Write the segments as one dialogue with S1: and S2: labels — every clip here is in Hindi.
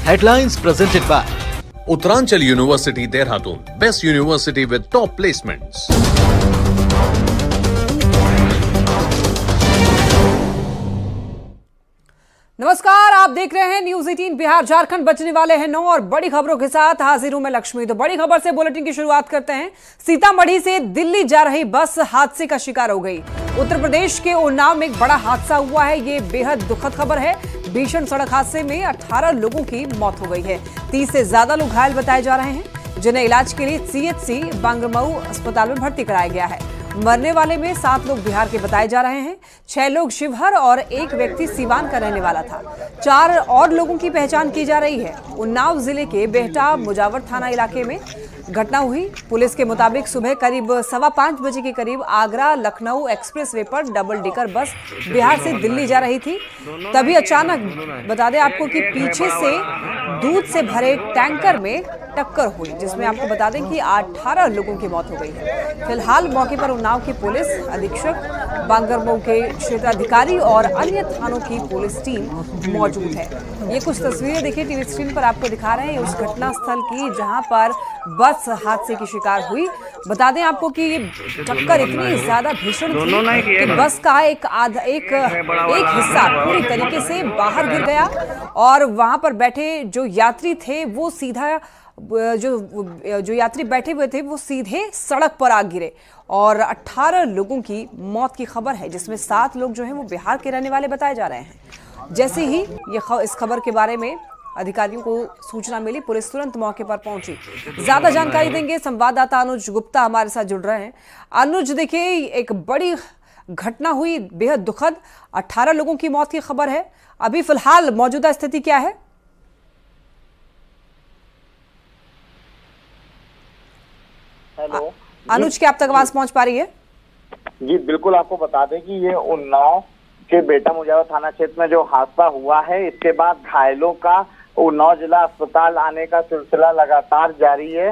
S1: Headlines presented by
S2: Uttaranchal University, Dehradun, best university with top placements.
S3: नमस्कार, आप देख रहे हैं न्यूज 18 बिहार झारखंड। बचने वाले हैं 9 और बड़ी खबरों के साथ हाजिर हूं मैं लक्ष्मी। तो बड़ी खबर से बुलेटिन की शुरुआत करते हैं। सीतामढ़ी से दिल्ली जा रही बस हादसे का शिकार हो गई। उत्तर प्रदेश के उन्नाव में एक बड़ा हादसा हुआ है। ये बेहद दुखद खबर है। भीषण सड़क हादसे में 18 लोगों की मौत हो गई है। 30 से ज्यादा लोग घायल बताए जा रहे हैं, जिन्हें इलाज के लिए सीएचसी बांगरमऊ अस्पताल में भर्ती कराया गया है। मरने वाले में 7 लोग बिहार के बताए जा रहे हैं। 6 लोग शिवहर और 1 व्यक्ति सीवान का रहने वाला था। 4 और लोगों की पहचान की जा रही है। उन्नाव जिले के बेहटा मुजावर थाना इलाके में घटना हुई। पुलिस के मुताबिक सुबह करीब 5:15 बजे के करीब आगरा लखनऊ एक्सप्रेसवे पर डबल डेकर बस बिहार से दिल्ली जा रही थी। तभी अचानक बता दें आपको कि पीछे से दूध से भरे टैंकर में टक्कर हुई, जिसमें आपको बता दें कि 18 लोगों की मौत हो गई है। फिलहाल मौके पर उन्नाव की पुलिस अधीक्षक, बांगरमऊ के क्षेत्राधिकारी और अन्य थानों की पुलिस टीम मौजूद है। ये कुछ तस्वीरें देखिए टीवी स्क्रीन पर आपको दिखा रहे हैं उस घटना स्थल की जहां पर बस हादसे की शिकार हुई। बता दें आपको कि ये टक्कर इतनी ज्यादा भीषण थी कि बस का एक हिस्सा पूरी तरीके से बाहर गिर गया और वहां पर बैठे जो यात्री थे वो सीधा जो यात्री बैठे हुए थे वो सीधे सड़क पर आ गिरे और 18 लोगों की मौत की खबर है, जिसमें 7 लोग जो हैं वो बिहार के रहने वाले बताए जा रहे हैं। जैसे ही इस खबर के बारे में अधिकारियों को सूचना मिली, पुलिस तुरंत मौके पर पहुंची। ज्यादा जानकारी देंगे संवाददाता अनुज गुप्ता हमारे साथ जुड़ रहे हैं। अनुज, देखिए एक बड़ी घटना हुई, बेहद दुखद, 18 लोगों की मौत की खबर है। अभी फिलहाल मौजूदा स्थिति क्या है?
S4: हेलो
S3: अनुज, क्या आप तक आवाज पहुंच पा रही है?
S4: जी बिल्कुल, आपको बता दें कि ये उन्नाव के बेटा मुजावर थाना क्षेत्र में जो हादसा हुआ है, इसके बाद घायलों का उन्नाव जिला अस्पताल आने का सिलसिला लगातार जारी है।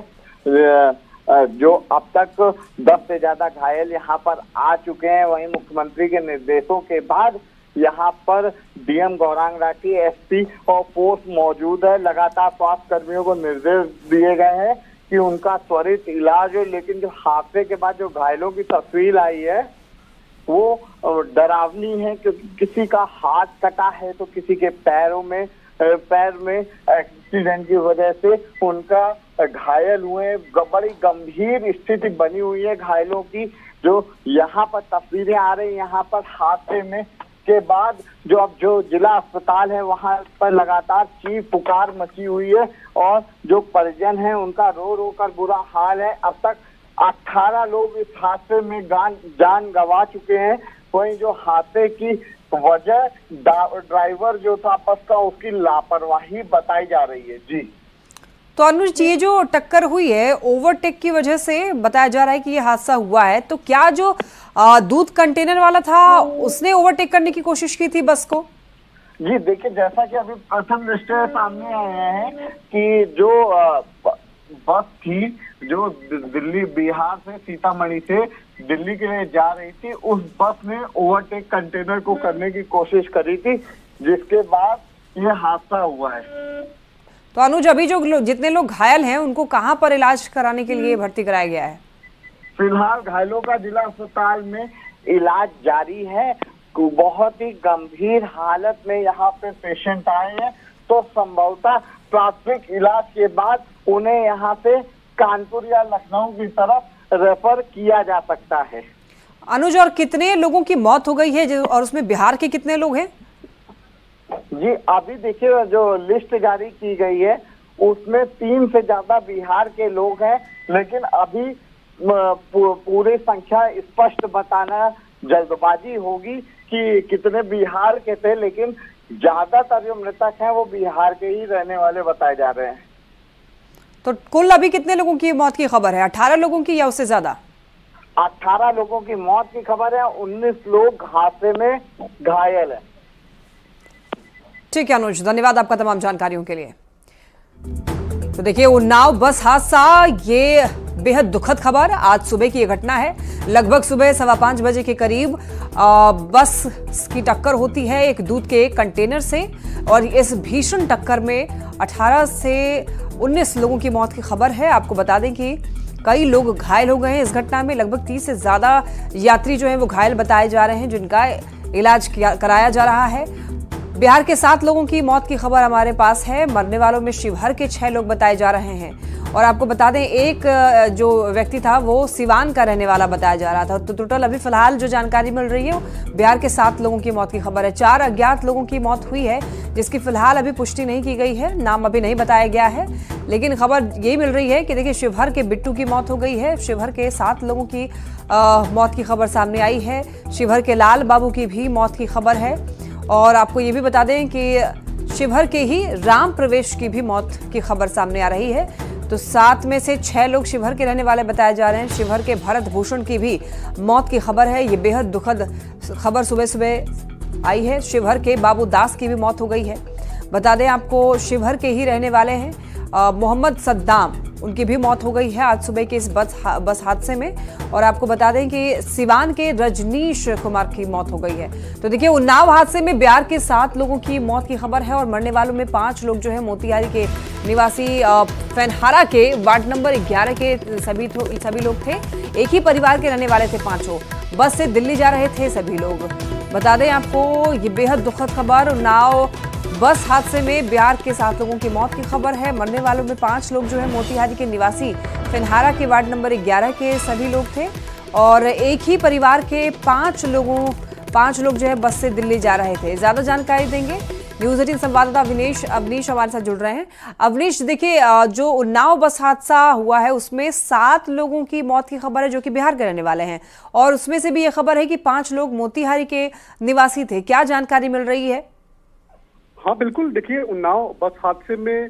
S4: जो अब तक 10 से ज्यादा घायल यहाँ पर आ चुके हैं। वहीं मुख्यमंत्री के निर्देशों के बाद यहाँ पर डीएम गौरांग राठी, एसपी और फोर्स मौजूद है। लगातार स्वास्थ्य कर्मियों को निर्देश दिए गए हैं कि उनका त्वरित इलाज हो। लेकिन जो हादसे के बाद जो घायलों की तस्वीर आई है वो डरावनी है, क्योंकि किसी का हाथ कटा है तो किसी के पैर में एक्सीडेंट की वजह से उनका घायल हुए। बड़ी गंभीर स्थिति बनी हुई है घायलों की। जो यहाँ पर तस्वीरें आ रही, यहाँ पर हादसे में के बाद जो जिला अस्पताल है वहां पर लगातार चीख पुकार मची हुई है और जो परिजन हैं उनका रो रो कर बुरा हाल है। अब तक 18 लोग इस हादसे में जान गंवा चुके हैं। वहीं जो हादसे की वजह ड्राइवर जो था बस का, उसकी लापरवाही बताई जा रही है। जी
S3: तो अनुज, ये जो टक्कर हुई है ओवरटेक की वजह से बताया जा रहा है कि ये हादसा हुआ है, तो क्या जो दूध कंटेनर वाला था उसने ओवरटेक करने की कोशिश की थी बस को?
S4: जी देखिए, जैसा कि अभी प्रथम दृष्टया सामने आया है कि जो बस थी जो दिल्ली बिहार से सीतामढ़ी से दिल्ली के लिए जा रही थी, उस बस ने ओवरटेक कंटेनर को करने की कोशिश करी थी, जिसके बाद ये हादसा हुआ है।
S3: तो अनुज, अभी जो जितने लोग घायल हैं उनको कहां पर इलाज कराने के लिए भर्ती कराया गया है?
S4: फिलहाल घायलों का जिला अस्पताल में इलाज जारी है। बहुत ही गंभीर हालत में यहाँ पे पेशेंट आए हैं, तो संभवतः प्राथमिक इलाज के बाद उन्हें यहाँ से कानपुर या लखनऊ की तरफ रेफर किया जा सकता है।
S3: अनुज, और कितने लोगों की मौत हो गई है और उसमें बिहार के कितने लोग हैं?
S4: जी अभी देखिए, जो लिस्ट जारी की गई है उसमें 3 से ज्यादा बिहार के लोग हैं, लेकिन अभी पूरी संख्या स्पष्ट बताना जल्दबाजी होगी कि कितने बिहार के थे, लेकिन ज्यादातर जो मृतक हैं वो बिहार के ही रहने वाले बताए जा रहे हैं।
S3: तो कुल अभी कितने लोगों की मौत की खबर है? 18 लोगों की या उससे ज्यादा?
S4: 18 लोगों की मौत की खबर है, 19 लोग हादसे में घायल है।
S3: ठीक है अनुज, धन्यवाद आपका तमाम जानकारियों के लिए। तो देखिए, उन्नाव बस हादसा ये बेहद दुखद खबर आज सुबह की ये घटना है। लगभग सुबह 5:15 बजे के करीब बस की टक्कर होती है एक दूध के कंटेनर से और इस भीषण टक्कर में 18 से 19 लोगों की मौत की खबर है। आपको बता दें कि कई लोग घायल हो गए हैं इस घटना में। लगभग 30 से ज्यादा यात्री जो हैं वो घायल बताए जा रहे हैं, जिनका इलाज कराया जा रहा है। बिहार के 7 लोगों की मौत की खबर हमारे पास है। मरने वालों में शिवहर के 6 लोग बताए जा रहे हैं और आपको बता दें एक जो व्यक्ति था वो सिवान का रहने वाला बताया जा रहा था। तो टोटल अभी फिलहाल जो जानकारी मिल रही है बिहार के 7 लोगों की मौत की खबर है। 4 अज्ञात लोगों की मौत हुई है जिसकी फिलहाल अभी पुष्टि नहीं की गई है, नाम अभी नहीं बताया गया है। लेकिन खबर यही मिल रही है कि देखिए शिवहर के बिट्टू की मौत हो गई है। शिवहर के 7 लोगों की मौत की खबर सामने आई है। शिवहर के लाल बाबू की भी मौत की खबर है और आपको ये भी बता दें कि शिवहर के ही राम प्रवेश की भी मौत की खबर सामने आ रही है। तो 7 में से 6 लोग शिवहर के रहने वाले बताए जा रहे हैं। शिवहर के भरत भूषण की भी मौत की खबर है। ये बेहद दुखद खबर सुबह सुबह आई है। शिवहर के बाबू दास की भी मौत हो गई है। बता दें आपको शिवहर के ही रहने वाले हैं मोहम्मद सद्दाम, उनकी भी मौत हो गई है आज सुबह के इस बस हादसे में। और आपको बता दें कि सिवान के रजनीश कुमार की मौत हो गई है। तो देखिए उन्नाव हादसे में बिहार के 7 लोगों की मौत की खबर है और मरने वालों में 5 लोग जो है मोतिहारी के निवासी फेनहारा के वार्ड नंबर 11 के सभी लोग थे। एक ही परिवार के रहने वाले थे 5। बस से दिल्ली जा रहे थे सभी लोग। बता दें आपको ये बेहद दुखद खबर, उन्नाव बस हादसे में बिहार के 7 लोगों की मौत की खबर है। मरने वालों में 5 लोग जो है मोतिहारी के निवासी फेनहारा के वार्ड नंबर 11 के सभी लोग थे और एक ही परिवार के 5 लोग जो है बस से दिल्ली जा रहे थे। ज्यादा जानकारी देंगे न्यूज 18 संवाददाता अवनीश हमारे साथ जुड़ रहे हैं। अवनीश, देखिए जो उन्नाव बस हादसा हुआ है उसमें 7 लोगों की मौत की खबर है जो कि बिहार के रहने वाले हैं और उसमें से भी ये खबर है कि 5 लोग मोतिहारी के निवासी थे। क्या जानकारी मिल रही है?
S1: हाँ बिल्कुल, देखिए उन्नाव बस हादसे में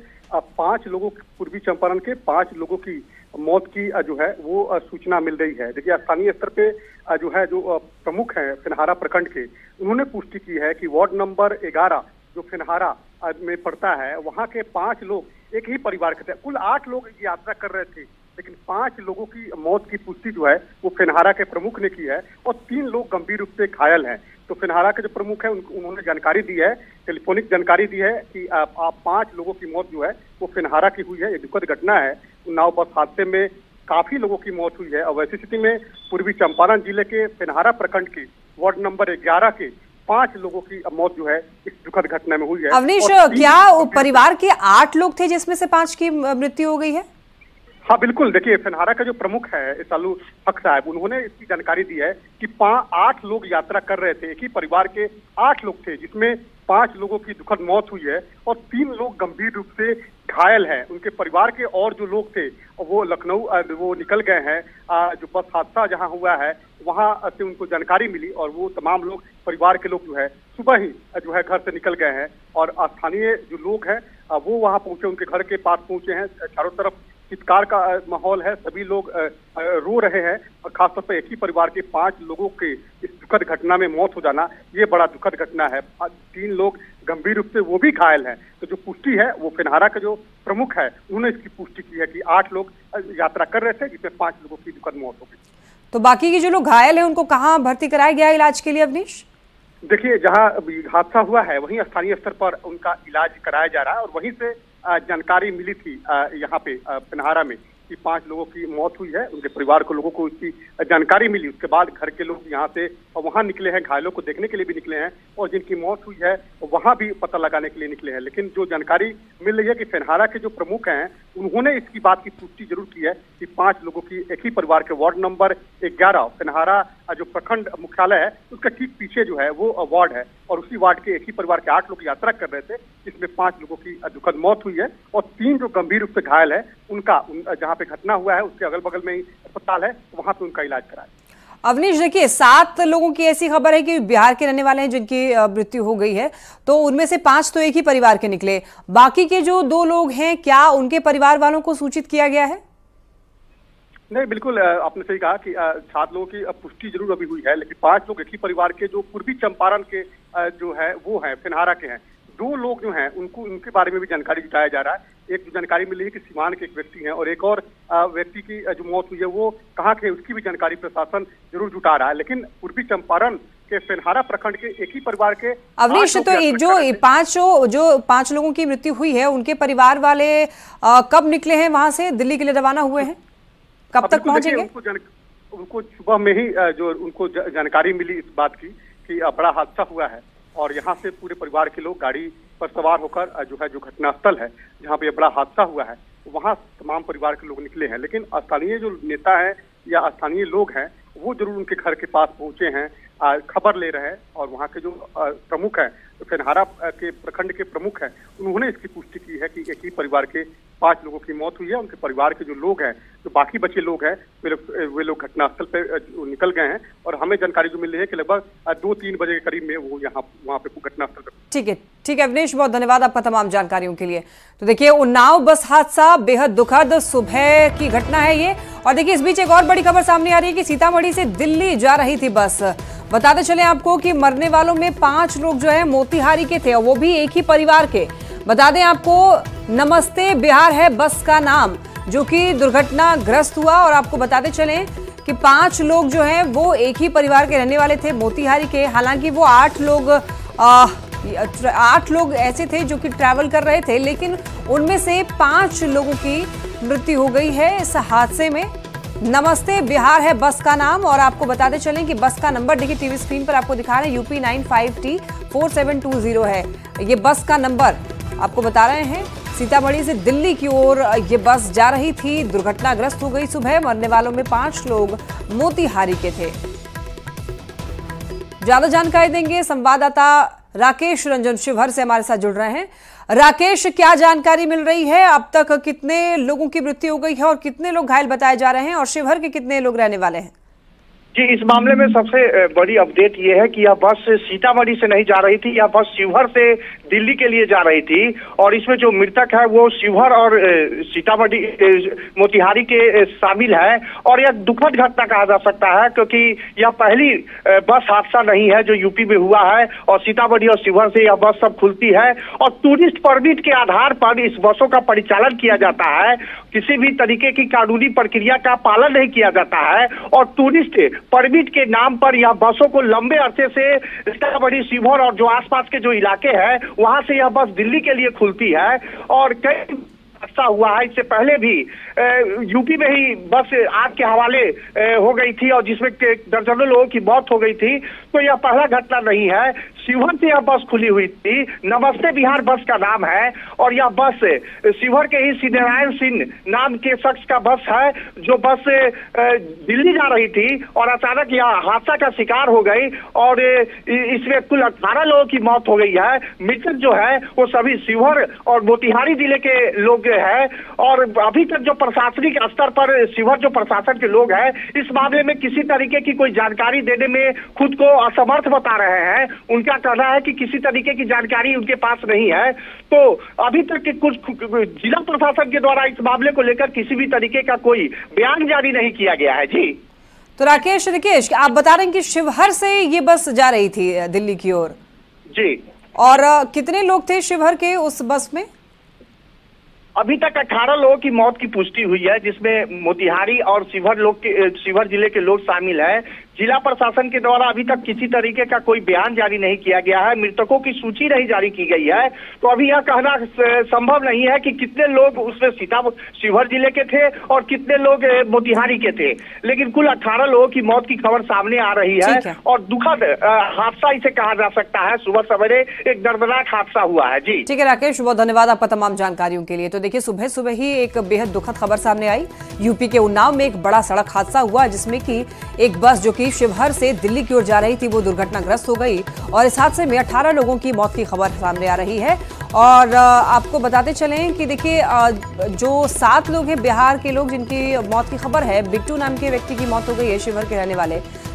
S1: 5 लोगों, पूर्वी चंपारण के 5 लोगों की मौत की जो है वो सूचना मिल रही है। देखिए स्थानीय स्तर पे जो है जो प्रमुख हैं फेनहारा प्रखंड के, उन्होंने पुष्टि की है कि वार्ड नंबर 11 जो फेनहारा में पड़ता है वहाँ के 5 लोग एक ही परिवार के थे। कुल 8 लोग यात्रा कर रहे थे लेकिन 5 लोगों की मौत की पुष्टि जो है वो फेनहारा के प्रमुख ने की है और 3 लोग गंभीर रूप से घायल हैं। तो फेनहारा के जो प्रमुख है उन्होंने जानकारी दी है, टेलीफोनिक जानकारी दी है कि आप 5 लोगों की मौत जो है वो फेनहारा की हुई है। ये दुखद घटना है। उन्नाव बस हादसे में काफी लोगों की मौत हुई है और वैसी स्थिति में पूर्वी चंपारण जिले के फेनहारा प्रखंड के वार्ड नंबर 11 के 5 लोगों की मौत जो है इस दुखद घटना में हुई है।
S3: अवनीश, क्या परिवार के 8 लोग थे जिसमें से 5 की मृत्यु हो गई है?
S1: हाँ बिल्कुल, देखिए फेनहारा का जो प्रमुख है सालू हक साहब, उन्होंने इसकी जानकारी दी है कि 8 लोग यात्रा कर रहे थे। एक ही परिवार के 8 लोग थे जिसमें 5 लोगों की दुखद मौत हुई है और 3 लोग गंभीर रूप से घायल हैं। उनके परिवार के और जो लोग थे वो लखनऊ वो निकल गए हैं। जो बस हादसा जहां हुआ है वहां से उनको जानकारी मिली और वो तमाम लोग, परिवार के लोग जो है सुबह ही जो है घर से निकल गए हैं और स्थानीय जो लोग हैं वो वहां पहुंचे, उनके घर के पास पहुंचे हैं। चारों तरफ चित्कार का माहौल है, सभी लोग रो रहे हैं और खासतौर पर एक ही परिवार के 5 लोगों के इस दुखद घटना में मौत हो जाना ये बड़ा दुखद घटना है। 3 लोग गंभीर रूप से वो भी घायल हैं। तो जो पुष्टि है वो फेनहारा के जो प्रमुख है उन्होंने इसकी पुष्टि की है कि 8 लोग यात्रा कर रहे थे जिसमें 5 लोगों की दुखद मौत हो गई।
S3: तो बाकी के जो लोग घायल हैं उनको कहाँ भर्ती कराया गया इलाज के लिए अवनीश?
S1: देखिए जहाँ हादसा हुआ है वहीं स्थानीय स्तर पर उनका इलाज कराया जा रहा है और वहीं से जानकारी मिली थी यहाँ पे फेनहारा में कि 5 लोगों की मौत हुई है। उनके परिवार को, लोगों को इसकी जानकारी मिली। उसके बाद घर के लोग यहाँ से वहाँ निकले हैं, घायलों को देखने के लिए भी निकले हैं और जिनकी मौत हुई है वहाँ भी पता लगाने के लिए निकले हैं। लेकिन जो जानकारी मिल रही है कि फेनहारा के जो प्रमुख हैं उन्होंने इसकी बात की पुष्टि जरूर की है कि 5 लोगों की एक ही परिवार के वार्ड नंबर 11 फेनहारा जो प्रखंड मुख्यालय है उसका ठीक पीछे जो है वो वार्ड है और उसी वार्ड के एक ही परिवार के 8 लोग यात्रा कर रहे थे जिसमें 5 लोगों की दुखद मौत हुई है और 3 जो गंभीर रूप से घायल है उनका जहाँ पे घटना हुआ है उसके अगल बगल में ही अस्पताल है, वहां पे उनका इलाज कराया।
S3: अवनीश, देखिए 7 लोगों की ऐसी खबर है कि बिहार के रहने वाले हैं जिनकी मृत्यु हो गई है, तो उनमें से 5 तो एक ही परिवार के निकले। बाकी के जो 2 लोग हैं क्या उनके परिवार वालों को सूचित किया गया है?
S1: नहीं बिल्कुल, आपने सही कहा कि 7 लोगों की पुष्टि जरूर अभी हुई है लेकिन 5 लोग एक ही परिवार के जो पूर्वी चंपारण के जो है वो है फेनहारा के हैं। 2 लोग जो हैं उनको उनके बारे में भी जानकारी जुटाया जा रहा है। एक जो जानकारी मिली है कि सीवान के एक व्यक्ति हैं और एक और व्यक्ति की जो मौत हुई है वो कहाँ के, उसकी भी जानकारी प्रशासन जरूर जुटा रहा है। लेकिन पूर्वी चंपारण के फेनहारा प्रखंड के एक ही परिवार के
S3: अवनीश, तो जो 5 लोगों की मृत्यु हुई है उनके परिवार वाले कब निकले हैं वहां से, दिल्ली के लिए रवाना हुए हैं, कब तक पहुंचेंगे?
S1: उनको सुबह में ही जो उनको जानकारी मिली इस बात की कि बड़ा हादसा हुआ है और यहाँ से पूरे परिवार के लोग गाड़ी पर सवार होकर जो घटनास्थल है जहाँ पे बड़ा हादसा हुआ है वहाँ तमाम परिवार के लोग निकले हैं। लेकिन स्थानीय जो नेता है या स्थानीय लोग हैं वो जरूर उनके घर के पास पहुंचे हैं, खबर ले रहे हैं और वहाँ के जो प्रमुख हैं, तो फेनहारा के प्रखंड के प्रमुख हैं, उन्होंने इसकी पुष्टि की है कि एक ही परिवार के 5 लोगों की मौत हुई है। उनके परिवार के जो लोग हैं, जो बाकी बचे लोग हैं, वे लोग घटनास्थल पर निकल गए हैं और हमें जानकारी जो मिल रही है कि लगभग 2-3 बजे के करीब में वो वहाँ पे घटनास्थल पर।
S3: ठीक है अवनीश, बहुत धन्यवाद आपका तमाम जानकारियों के लिए। तो देखिए उन्नाव बस हादसा बेहद दुखद सुबह की घटना है ये। और देखिए इस बीच एक और बड़ी खबर सामने आ रही है कि सीतामढ़ी से दिल्ली जा रही थी बस। बताते चले आपको कि मरने वालों में 5 लोग जो है मोतिहारी के थे और वो भी एक ही परिवार के। बता दें आपको, नमस्ते बिहार है बस का नाम, जो कि दुर्घटनाग्रस्त हुआ। और आपको बताते चले कि 5 लोग जो हैं वो एक ही परिवार के रहने वाले थे, मोतिहारी के। हालांकि वो 8 लोग ऐसे थे जो कि ट्रैवल कर रहे थे, लेकिन उनमें से 5 लोगों की मृत्यु हो गई है इस हादसे में। नमस्ते बिहार है बस का नाम। और आपको बताते चलें कि बस का नंबर देखिए टीवी स्क्रीन पर आपको दिखा रहे हैं, UP 95T4720 है ये बस का नंबर। आपको बता रहे हैं सीतामढ़ी से दिल्ली की ओर ये बस जा रही थी, दुर्घटनाग्रस्त हो गई सुबह। मरने वालों में 5 लोग मोतिहारी के थे। ज्यादा जानकारी देंगे संवाददाता राकेश रंजन शिवहर से हमारे साथ जुड़ रहे हैं। राकेश, क्या जानकारी मिल रही है? अब तक कितने लोगों की मृत्यु हो गई है और कितने लोग घायल बताए जा रहे हैं और शिवहर के कितने लोग रहने वाले हैं?
S5: जी, इस मामले में सबसे बड़ी अपडेट ये है कि यह बस सीतामढ़ी से नहीं जा रही थी, यह बस शिवहर से दिल्ली के लिए जा रही थी। और इसमें जो मृतक है वो शिवहर और सीतामढ़ी मोतिहारी के शामिल है। और यह दुखद घटना कहा जा सकता है क्योंकि यह पहली बस हादसा नहीं है जो यूपी में हुआ है। और सीतामढ़ी और शिवहर से यह बस सब खुलती है और टूरिस्ट परमिट के आधार पर इस बसों का परिचालन किया जाता है। किसी भी तरीके की कानूनी प्रक्रिया का पालन नहीं किया जाता है और टूरिस्ट परमिट के नाम पर यह बसों को लंबे अरसे से सीतामढ़ी, शिवहर और जो आसपास के जो इलाके हैं वहां से यह बस दिल्ली के लिए खुलती है। और कई हादसा हुआ है, इससे पहले भी यूपी में ही बस आग के हवाले हो गई थी और जिसमें दर्जनों लोगों की मौत हो गई थी। तो यह पहला घटना नहीं है। शिवहर से यह बस खुली हुई थी, नमस्ते बिहार बस का नाम है। और यह बस शिवहर के ही श्रीनारायण सिंह नाम के शख्स का बस है जो बस दिल्ली जा रही थी और अचानक यह हादसा का शिकार हो गई और इसमें कुल 18 लोगों की मौत हो गई है। मृतक जो है वो सभी शिवहर और मोतिहारी जिले के लोग हैं। और अभी तक जो प्रशासनिक स्तर पर शिवहर जो प्रशासन के लोग हैं इस मामले में किसी तरीके की कोई जानकारी देने में खुद को असमर्थ बता रहे हैं। उनका कहना है कि किसी तरीके की जानकारी उनके पास नहीं है। तो अभी तक के कुछ जिला प्रशासन के द्वारा इस मामले को लेकर किसी भी तरीके का कोई बयान जारी नहीं किया गया है। जी
S3: तो राकेश, आप बता रहे हैं कि शिवहर से ये बस जा रही थी दिल्ली की ओर।
S5: जी,
S3: और कितने लोग थे शिवहर के उस बस में?
S5: अभी तक 18 लोगों की मौत की पुष्टि हुई है जिसमें मोतिहारी और शिवहर जिले के लोग शामिल हैं। जिला प्रशासन के द्वारा अभी तक किसी तरीके का कोई बयान जारी नहीं किया गया है, मृतकों की सूची नहीं जारी की गई है। तो अभी यह कहना संभव नहीं है कि कितने लोग उसमें शिवहर जिले के थे और कितने लोग मोतिहारी के थे। लेकिन कुल 18 लोगों की मौत की खबर सामने आ रही है और दुखद हादसा इसे कहा जा सकता है। सुबह सवेरे एक दर्दनाक हादसा हुआ है। जी
S3: ठीक है राकेश, बहुत धन्यवाद आपका तमाम जानकारियों के लिए। तो देखिए सुबह सुबह ही एक बेहद दुखद खबर सामने आई। यूपी के उन्नाव में एक बड़ा सड़क हादसा हुआ जिसमें कि एक बस जो कि शिवहर से दिल्ली की ओर जा रही थी वो दुर्घटनाग्रस्त हो गई और इस हादसे में 18 लोगों की मौत की खबर सामने आ रही है। और आपको बताते चलें कि देखिए जो 7 लोग हैं बिहार के लोग जिनकी मौत की खबर है, बिट्टू नाम के व्यक्ति की मौत हो गई है, शिवहर के रहने वाले।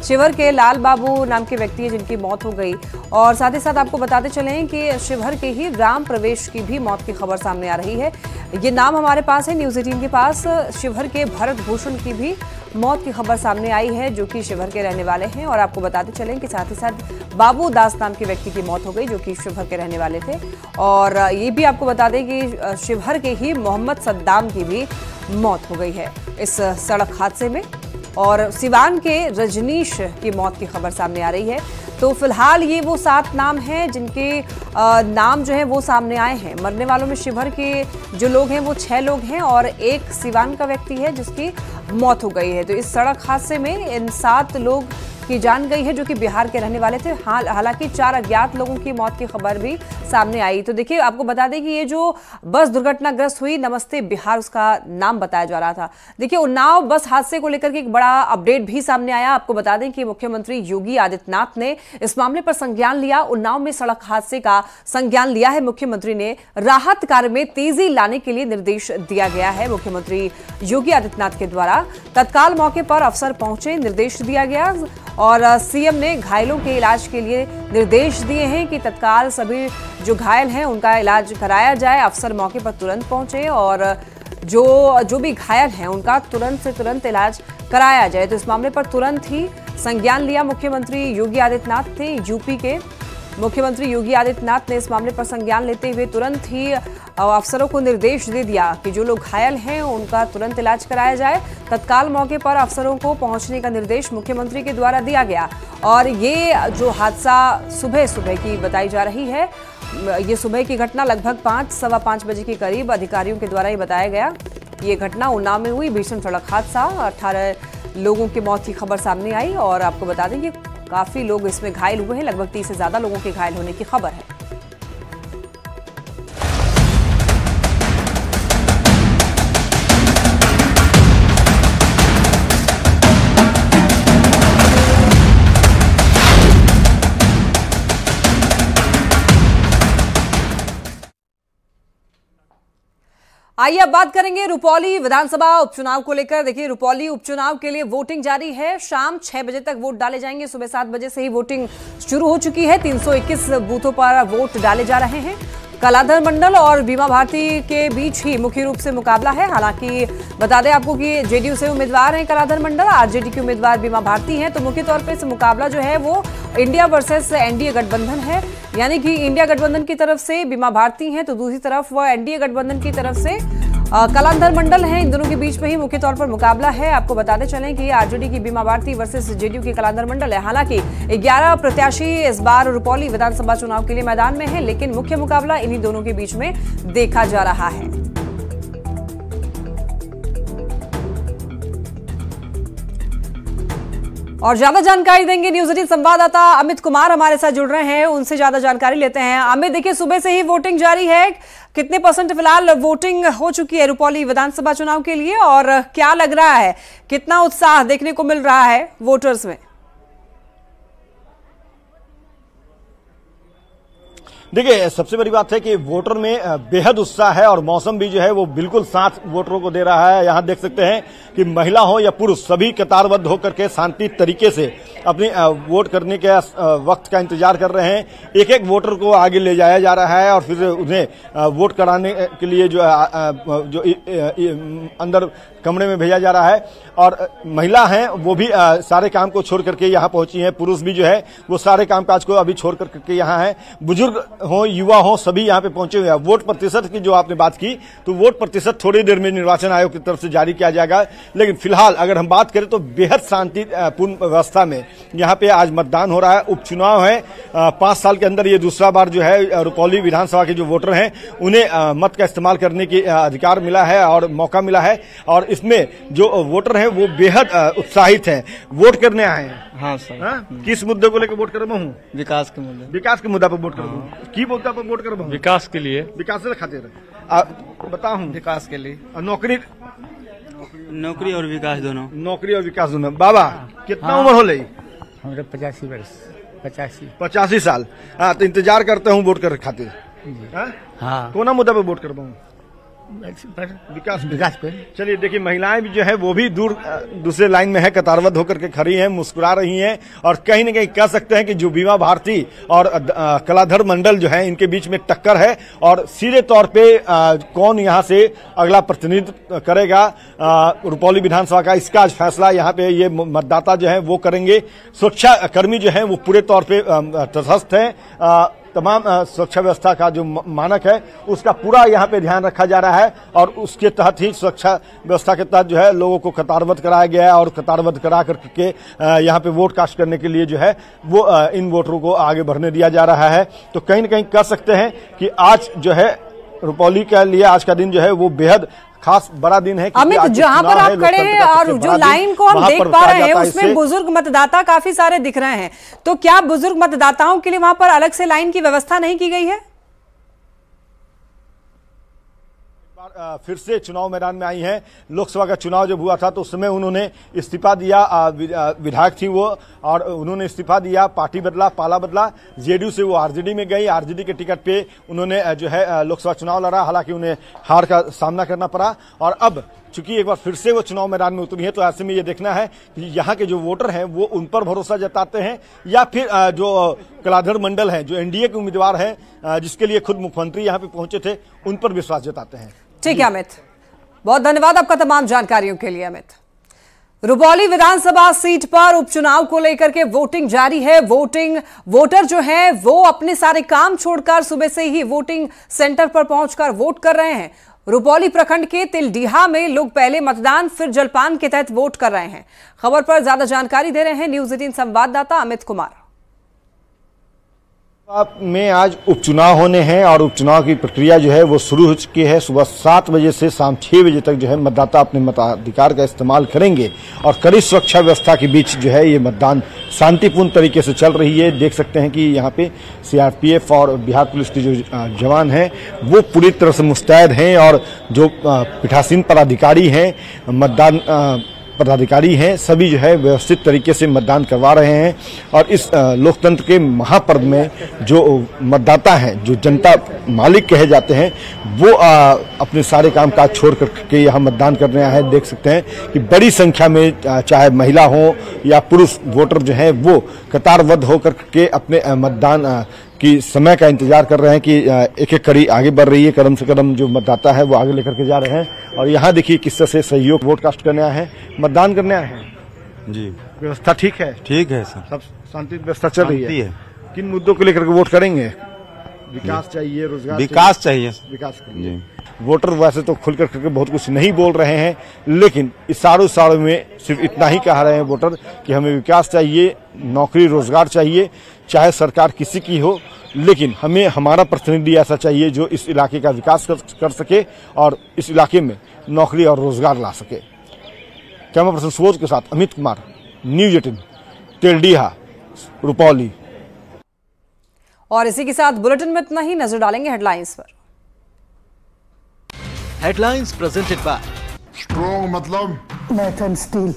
S3: शिवहर के लाल बाबू नाम के व्यक्ति है जिनकी मौत हो गई। और साथ ही साथ आपको बताते चलें कि शिवहर के ही राम प्रवेश की भी मौत की खबर सामने आ रही है। ये नाम हमारे पास है न्यूज 18 के पास। शिवहर के भरत भूषण की भी मौत की खबर सामने आई है जो कि शिवहर के रहने वाले हैं। और आपको बताते चलें कि साथ ही साथ बाबू दास नाम के व्यक्ति की मौत हो गई जो कि शिवहर के रहने वाले थे। और ये भी आपको बता दें कि शिवहर के ही मोहम्मद सद्दाम की भी मौत हो गई है इस सड़क हादसे में। और सिवान के रजनीश की मौत की खबर सामने आ रही है। तो फिलहाल ये वो 7 नाम हैं जिनके नाम जो है वो सामने आए हैं। मरने वालों में शिवहर के जो लोग हैं वो 6 लोग हैं और एक सिवान का व्यक्ति है जिसकी मौत हो गई है। तो इस सड़क हादसे में इन 7 लोग की जान गई है जो कि बिहार के रहने वाले थे। हालांकि 4 अज्ञात लोगों की मौत की खबर भी सामने आई। तो देखिए आपको बता दें कि ये जो बस दुर्घटनाग्रस्त हुई नमस्ते बिहार उसका नाम बताया जा रहा था। देखिए उन्नाव बस हादसे को लेकर के एक बड़ा अपडेट भी सामने आया। आपको बता दें कि मुख्यमंत्री योगी आदित्यनाथ ने इस मामले पर संज्ञान लिया। उन्नाव में सड़क हादसे का संज्ञान लिया है मुख्यमंत्री ने। राहत कार्य में तेजी लाने के लिए निर्देश दिया गया है मुख्यमंत्री योगी आदित्यनाथ के द्वारा। तत्काल मौके पर अफसर पहुंचे, निर्देश दिया गया और सीएम ने घायलों के इलाज के लिए निर्देश दिए हैं कि तत्काल सभी जो घायल हैं उनका इलाज कराया जाए। अफसर मौके पर तुरंत पहुंचे और जो भी घायल हैं उनका तुरंत से तुरंत इलाज कराया जाए। तो इस मामले पर तुरंत ही संज्ञान लिया मुख्यमंत्री योगी आदित्यनाथ ने। यूपी के मुख्यमंत्री योगी आदित्यनाथ ने इस मामले पर संज्ञान लेते हुए तुरंत ही अफसरों को निर्देश दे दिया कि जो लोग घायल हैं उनका तुरंत इलाज कराया जाए। तत्काल मौके पर अफसरों को पहुंचने का निर्देश मुख्यमंत्री के द्वारा दिया गया। और ये जो हादसा सुबह की बताई जा रही है, ये सुबह की घटना लगभग 5-सवा 5 बजे के करीब अधिकारियों के द्वारा ही बताया गया। ये घटना उन्नाव में हुई भीषण सड़क हादसा। 18 लोगों की मौत की खबर सामने आई और आपको बता दें कि काफी लोग इसमें घायल हुए हैं। लगभग 30 से ज्यादा लोगों के घायल होने की खबर है। आइए अब बात करेंगे रुपौली विधानसभा उपचुनाव को लेकर। देखिए रुपौली उपचुनाव के लिए वोटिंग जारी है। शाम 6 बजे तक वोट डाले जाएंगे। सुबह 7 बजे से ही वोटिंग शुरू हो चुकी है। 321 बूथों पर वोट डाले जा रहे हैं। कलाधर मंडल और बीमा भारती के बीच ही मुख्य रूप से मुकाबला है। हालांकि बता दें आपको कि जेडीयू से उम्मीदवार हैं कलाधर मंडल, आरजेडी के उम्मीदवार बीमा भारती हैं। तो मुख्य तौर पर इस मुकाबला जो है वो इंडिया वर्सेस एनडीए गठबंधन है। यानी कि इंडिया गठबंधन की तरफ से बीमा भारती हैं तो दूसरी तरफ वह एनडीए गठबंधन की तरफ से कलाधर मंडल है। इन दोनों के बीच में ही मुख्य तौर पर मुकाबला है। आपको बताते चलें कि आरजेडी की बीमा भारती वर्सेस जेडीयू की कलाधर मंडल है। हालांकि 11 प्रत्याशी इस बार रुपौली विधानसभा चुनाव के लिए मैदान में है, लेकिन मुख्य मुकाबला इन्हीं दोनों के बीच में देखा जा रहा है। और ज्यादा जानकारी देंगे न्यूज 18 संवाददाता अमित कुमार हमारे साथ जुड़ रहे हैं, उनसे ज्यादा जानकारी लेते हैं। अमित, देखिए सुबह से ही वोटिंग जारी है। कितने % फिलहाल वोटिंग हो चुकी है रुपौली विधानसभा चुनाव के लिए और क्या लग रहा है, कितना उत्साह देखने को मिल रहा है वोटर्स में?
S6: देखिए सबसे बड़ी बात है कि वोटर में बेहद उत्साह है और मौसम भी जो है वो बिल्कुल साथ वोटरों को दे रहा है। यहाँ देख सकते हैं कि महिला हो या पुरुष सभी कतारबद्ध होकर के शांति तरीके से अपनी वोट करने के वक्त का इंतजार कर रहे हैं। एक एक वोटर को आगे ले जाया जा रहा है और फिर उन्हें वोट कराने के लिए जो अंदर कमरे में भेजा जा रहा है। और महिला हैं वो भी सारे काम को छोड़ करके यहाँ पहुंची हैं। पुरुष भी जो है वो सारे कामकाज को अभी छोड़ करके यहाँ हैं। बुजुर्ग हो युवा हो सभी यहाँ पे पहुंचे हुए हैं। वोट प्रतिशत की जो आपने बात की तो वोट प्रतिशत थोड़ी देर में निर्वाचन आयोग की तरफ से जारी किया जाएगा, लेकिन फिलहाल अगर हम बात करें तो बेहद शांतिपूर्ण व्यवस्था में यहाँ पे आज मतदान हो रहा है। उपचुनाव है। 5 साल के अंदर ये दूसरा बार जो है रुपौली विधानसभा के जो वोटर हैं उन्हें मत का इस्तेमाल करने की अधिकार मिला है और मौका मिला है। और इसमें जो वोटर हैं वो बेहद उत्साहित हैं, वोट करने आए हैं।
S7: हाँ सर।
S6: किस मुद्दे को लेकर वोट कर रहा हूँ?
S7: विकास के मुद्दे।
S6: विकास के मुद्दा पर वोट कर रहा हूँ। की मुद्दा पर वोट कर रहा हूँ?
S7: विकास के लिए।
S6: विकास खातिर बताऊँ
S7: विकास के लिए।
S6: नौकरी
S7: और विकास दोनों।
S6: नौकरी और विकास दोनों। बाबा कितना उम्र हो रही?
S8: हमारे 85 वर्ष।
S6: 85 साल। हाँ तो इंतजार करते हूँ वोट कर खातिर।
S8: हाँ
S6: कौन मुद्दा पे वोट कर रहा हूँ? विकास पे। चलिए देखिए, महिलाएं भी जो है वो भी दूसरे लाइन में है, कतारबद्ध होकर के खड़ी हैं, मुस्कुरा रही हैं और कहीं न कहीं कह सकते हैं कि जो बीमा भारती और कलाधर मंडल जो है इनके बीच में टक्कर है और सीधे तौर पे कौन यहां से अगला प्रतिनिधित्व करेगा रुपौली विधानसभा का, इसका आज फैसला यहाँ पे ये मतदाता जो है वो करेंगे। सुरक्षा कर्मी जो है वो पूरे तौर पे तटस्थ है, तमाम सुरक्षा व्यवस्था का जो मानक है उसका पूरा यहाँ पे ध्यान रखा जा रहा है और उसके तहत ही सुरक्षा व्यवस्था के तहत जो है लोगों को कतारबद्ध कराया गया है और कतारबद्ध करा करके यहाँ पे वोट कास्ट करने के लिए जो है वो इन वोटरों को आगे बढ़ने दिया जा रहा है। तो कहीं न कहीं कह सकते हैं कि आज जो है रुपौली के लिए आज का दिन जो है वो बेहद खास बड़ा दिन है।
S3: अमित, जहां पर आप खड़े हैं और जो लाइन को हम देख पा रहे हैं उसमें बुजुर्ग मतदाता काफी सारे दिख रहे हैं, तो क्या बुजुर्ग मतदाताओं के लिए वहां पर अलग से लाइन की व्यवस्था नहीं की गई है?
S6: फिर से चुनाव मैदान में आई हैं। लोकसभा का चुनाव जब हुआ था तो उस समय उन्होंने इस्तीफा दिया, विधायक थी वो, और उन्होंने इस्तीफा दिया, पार्टी बदला, पाला बदला, जेडीयू से वो आरजेडी में गई, आरजेडी के टिकट पे उन्होंने जो है लोकसभा चुनाव लड़ा, हालांकि उन्हें हार का सामना करना पड़ा और अब चूंकि एक बार फिर से वो चुनाव मैदान में उतरी है तो ऐसे में ये देखना है कि यहाँ के जो वोटर हैं वो उन पर भरोसा जताते हैं या फिर जो कलाधर मंडल है, जो एनडीए के उम्मीदवार हैं जिसके लिए खुद मुख्यमंत्री यहाँ पे पहुंचे थे, उन पर विश्वास जताते हैं।
S3: ठीक है अमित, बहुत धन्यवाद आपका तमाम जानकारियों के लिए। अमित, रुपौली विधानसभा सीट पर उपचुनाव को लेकर के वोटिंग जारी है। वोटर जो है वो अपने सारे काम छोड़कर सुबह से ही वोटिंग सेंटर पर पहुंचकर वोट कर रहे हैं। रुपौली प्रखंड के तिलडीहा में लोग पहले मतदान फिर जलपान के तहत वोट कर रहे हैं। खबर पर ज्यादा जानकारी दे रहे हैं न्यूज 18 संवाददाता अमित कुमार।
S6: में आज उपचुनाव होने हैं और उपचुनाव की प्रक्रिया जो है वो शुरू हो चुकी है। सुबह 7 बजे से शाम 6 बजे तक जो है मतदाता अपने मताधिकार का इस्तेमाल करेंगे और कड़ी सुरक्षा व्यवस्था के बीच जो है ये मतदान शांतिपूर्ण तरीके से चल रही है। देख सकते हैं कि यहाँ पे सीआरपीएफ और बिहार पुलिस के जो जवान हैं वो पूरी तरह से मुस्तैद हैं और जो पीठासीन पदाधिकारी हैं, मतदान पदाधिकारी हैं, सभी जो है व्यवस्थित तरीके से मतदान करवा रहे हैं और इस लोकतंत्र के महापर्व में जो मतदाता हैं, जो जनता मालिक कहे जाते हैं, वो अपने सारे काम काज छोड़ करके यहाँ मतदान करने आए हैं। देख सकते हैं कि बड़ी संख्या में चाहे महिला हो या पुरुष वोटर जो है वो कतारबद्ध होकर के अपने मतदान की समय का इंतजार कर रहे हैं कि एक एक कड़ी आगे बढ़ रही है, कदम से कदम जो मतदाता है वो आगे लेकर के जा रहे हैं और यहाँ देखिए किस तरह से सहयोग वोट कास्ट करने आए हैं, मतदान करने आए हैं। जी, व्यवस्था ठीक है? ठीक है सर, सब शांति व्यवस्था चल रही है। किन मुद्दों को लेकर के वोट करेंगे? विकास चाहिए, रोजगार, विकास चाहिए, विकास चाहिए। वोटर वैसे तो खुल करके बहुत कुछ नहीं बोल रहे हैं, लेकिन इशारों में सिर्फ इतना ही कह रहे हैं वोटर कि हमें विकास चाहिए, नौकरी रोजगार चाहिए, चाहे सरकार किसी की हो, लेकिन हमें हमारा प्रतिनिधि ऐसा चाहिए जो इस इलाके का विकास कर सके और इस इलाके में नौकरी और रोजगार ला सके। कैमरा पर्सन सुबोध के साथ अमित कुमार, न्यूज 18, तिलडीहा, रुपौली।
S3: और इसी के साथ बुलेटिन में इतना ही, नजर डालेंगे हेडलाइंस पर।
S8: हेडलाइंस प्रेजेंटेड बाय
S9: स्ट्रॉन्ग मतलब Nathan steel.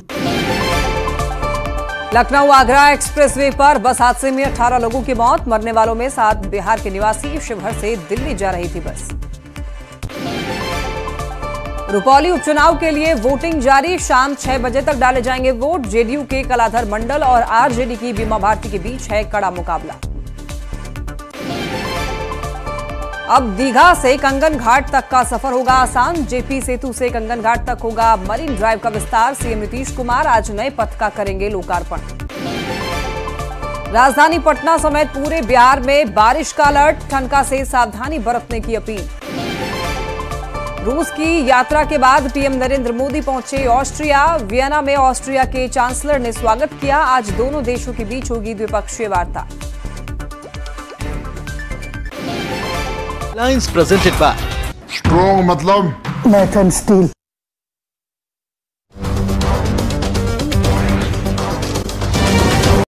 S3: Lucknow Agra expressway पर बस हादसे में 18 लोगों की मौत, मरने वालों में 7 बिहार के निवासी, शिवहर से दिल्ली जा रही थी बस। रुपौली उपचुनाव के लिए वोटिंग जारी, शाम 6 बजे तक डाले जाएंगे वोट। जेडीयू के कलाधर मंडल और आरजेडी की बीमा भारती के बीच है कड़ा मुकाबला। अब दीघा से कंगन घाट तक का सफर होगा आसान, जेपी सेतु से कंगन घाट तक होगा मरीन ड्राइव का विस्तार। सीएम नीतीश कुमार आज नए पथ का करेंगे लोकार्पण। राजधानी पटना समेत पूरे बिहार में बारिश का अलर्ट, ठनका से सावधानी बरतने की अपील। रूस की यात्रा के बाद पीएम नरेंद्र मोदी पहुंचे ऑस्ट्रिया, वियना में ऑस्ट्रिया के चांसलर ने स्वागत किया। आज दोनों देशों के बीच होगी द्विपक्षीय वार्ता।
S8: हेडलाइंस प्रेजेंटेड बाय
S9: स्ट्रॉन्ग मतलब नेथन स्टील।